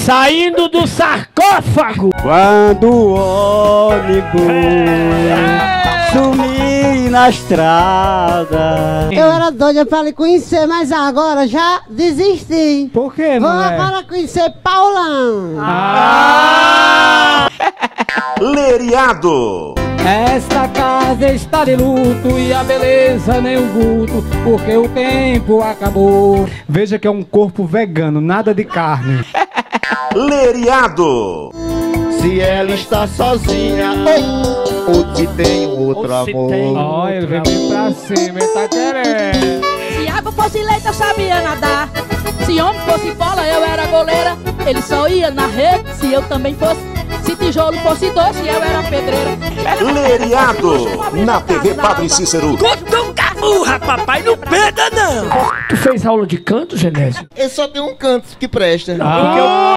Saindo do sarcófago. Quando o ônibus sumir na estrada. Eu era doida pra lhe conhecer, mas agora já desisti. Por quê, Vou mulher? agora conhecer Paulão. Leriado. Esta casa está de luto e a beleza nem um vulto, porque o tempo acabou. Veja que é um corpo vegano, nada de carne. Leriado. Se ela está sozinha ou se tem um outro amor. Ó, ele vem aqui pra cima, ele tá querendo. Se água fosse leite eu sabia nadar. Se homem fosse bola eu era goleira. Ele só ia na rede se eu também fosse. Se tijolo fosse doce eu era pedreira. Leriado. Na TV Padre Cícero. Urra, papai, não perda não. Tu fez aula de canto, Genésio? Eu só tenho um canto que presta. Porque eu